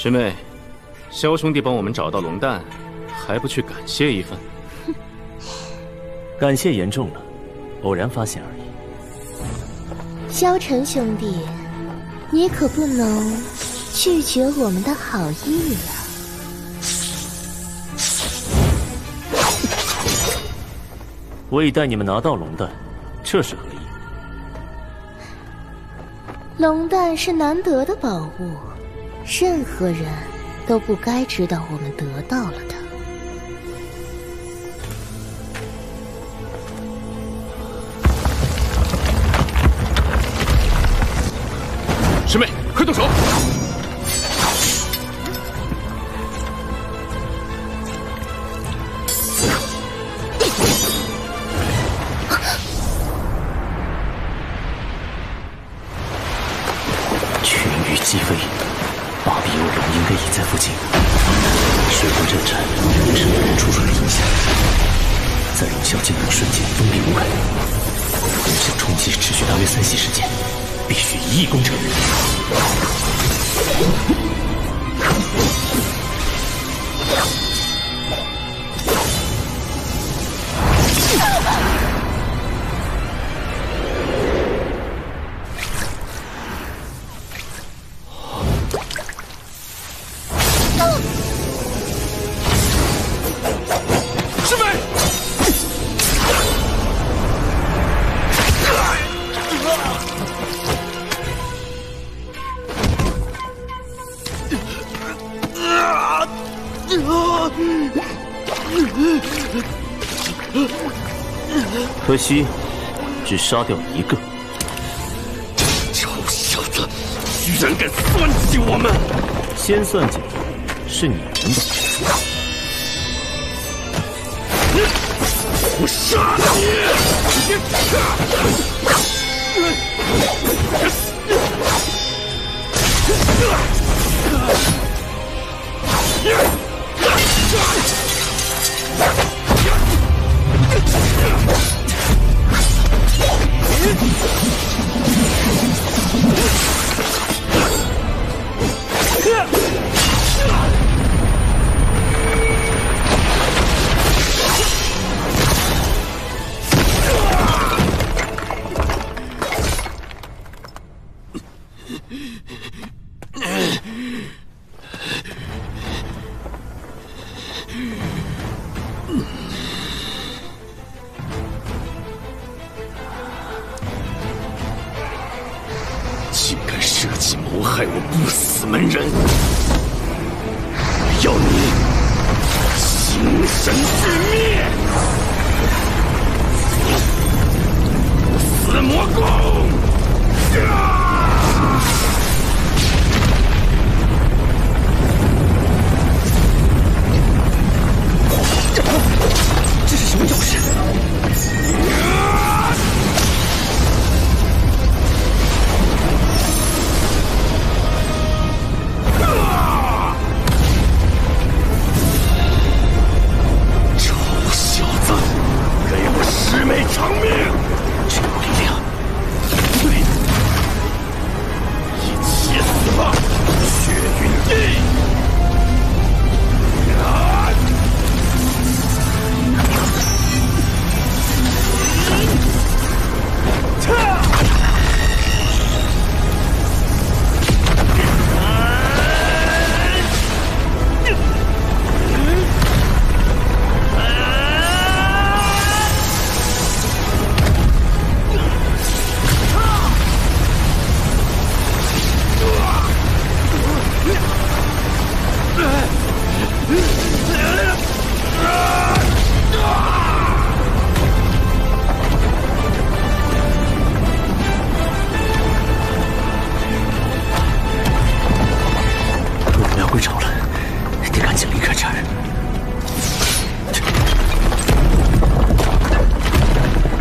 师妹，萧兄弟帮我们找到龙蛋，还不去感谢一番？ 哼，感谢言重了，偶然发现而已。 萧晨兄弟，你可不能拒绝我们的好意啊！ 我已带你们拿到龙蛋，这是何意？ 龙蛋是难得的宝物，任何人都不该知道我们得到了它。 师妹，快动手！ 群鱼击飞，巴比欧龙应该已在附近。水光震颤是能人出出的影响，在龙啸进攻瞬间封闭无痕。龙啸冲击持续大约3息时间，必须1亿攻城。 师妹， 可惜，只杀掉1个。 臭小子，居然敢算计我们！ 先算计的是你们吧？ 我杀竟敢设计谋害我不死门人！我要你心神俱灭！